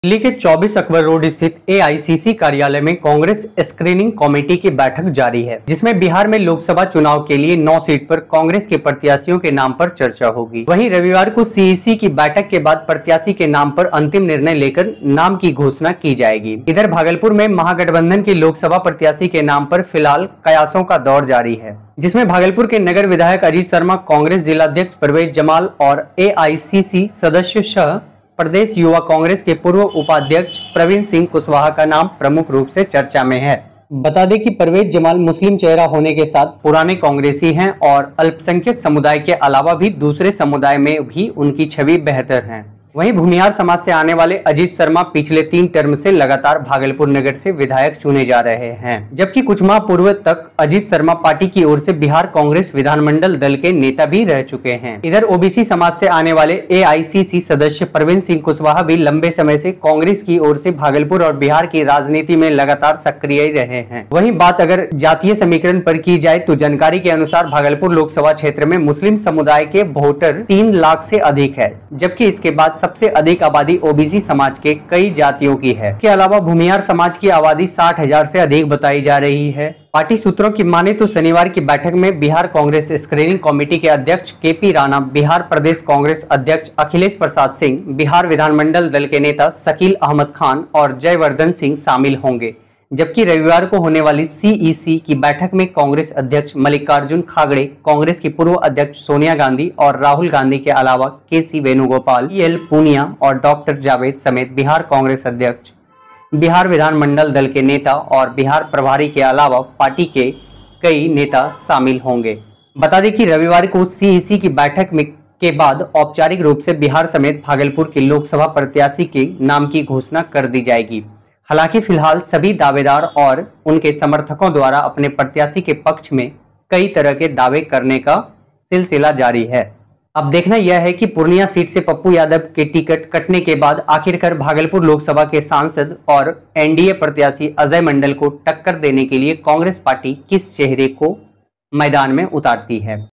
दिल्ली के 24 अकबर रोड स्थित एआईसीसी कार्यालय में कांग्रेस स्क्रीनिंग कमेटी की बैठक जारी है, जिसमें बिहार में लोकसभा चुनाव के लिए 9 सीट पर कांग्रेस के प्रत्याशियों के नाम पर चर्चा होगी। वहीं रविवार को सीईसी की बैठक के बाद प्रत्याशी के नाम पर अंतिम निर्णय लेकर नाम की घोषणा की जाएगी। इधर भागलपुर में महागठबंधन के लोकसभा प्रत्याशी के नाम पर फिलहाल कयासों का दौर जारी है, जिसमें भागलपुर के नगर विधायक अजीत शर्मा, कांग्रेस जिलाध्यक्ष परवेज जमाल और एआईसीसी सदस्य सह प्रदेश युवा कांग्रेस के पूर्व उपाध्यक्ष प्रवीण सिंह कुशवाहा का नाम प्रमुख रूप से चर्चा में है। बता दें कि परवेज जमाल मुस्लिम चेहरा होने के साथ पुराने कांग्रेसी हैं और अल्पसंख्यक समुदाय के अलावा भी दूसरे समुदाय में भी उनकी छवि बेहतर है। वहीं भूमिहार समाज से आने वाले अजीत शर्मा पिछले 3 टर्म से लगातार भागलपुर नगर से विधायक चुने जा रहे हैं, जबकि कुछ माह पूर्व तक अजीत शर्मा पार्टी की ओर से बिहार कांग्रेस विधानमंडल दल के नेता भी रह चुके हैं। इधर ओबीसी समाज से आने वाले एआईसीसी सदस्य प्रवीण सिंह कुशवाहा भी लंबे समय से कांग्रेस की ओर से भागलपुर और बिहार की राजनीति में लगातार सक्रिय रहे हैं। वहीं बात अगर जातीय समीकरण पर की जाए तो जानकारी के अनुसार भागलपुर लोकसभा क्षेत्र में मुस्लिम समुदाय के वोटर 3 लाख से अधिक है, जबकि इसके बाद सबसे अधिक आबादी ओबीसी समाज के कई जातियों की है। इसके अलावा भूमिहार समाज की आबादी 60,000 से अधिक बताई जा रही है। पार्टी सूत्रों की माने तो शनिवार की बैठक में बिहार कांग्रेस स्क्रीनिंग कमेटी के अध्यक्ष केपी राणा, बिहार प्रदेश कांग्रेस अध्यक्ष अखिलेश प्रसाद सिंह, बिहार विधानमंडल दल के नेता शकील अहमद खान और जयवर्धन सिंह शामिल होंगे। जबकि रविवार को होने वाली सीईसी की बैठक में कांग्रेस अध्यक्ष मल्लिकार्जुन खड़गे, कांग्रेस की पूर्व अध्यक्ष सोनिया गांधी और राहुल गांधी के अलावा केसी वेणुगोपाल, एल पूनिया और डॉक्टर जावेद समेत बिहार कांग्रेस अध्यक्ष, बिहार विधानमंडल दल के नेता और बिहार प्रभारी के अलावा पार्टी के कई नेता शामिल होंगे। बता दें कि रविवार को सीईसी की बैठक में के बाद औपचारिक रूप से बिहार समेत भागलपुर के लोकसभा प्रत्याशी के नाम की घोषणा कर दी जाएगी। हालांकि फिलहाल सभी दावेदार और उनके समर्थकों द्वारा अपने प्रत्याशी के पक्ष में कई तरह के दावे करने का सिलसिला जारी है। अब देखना यह है कि पूर्णिया सीट से पप्पू यादव के टिकट कटने के बाद आखिरकार भागलपुर लोकसभा के सांसद और एनडीए प्रत्याशी अजय मंडल को टक्कर देने के लिए कांग्रेस पार्टी किस चेहरे को मैदान में उतारती है।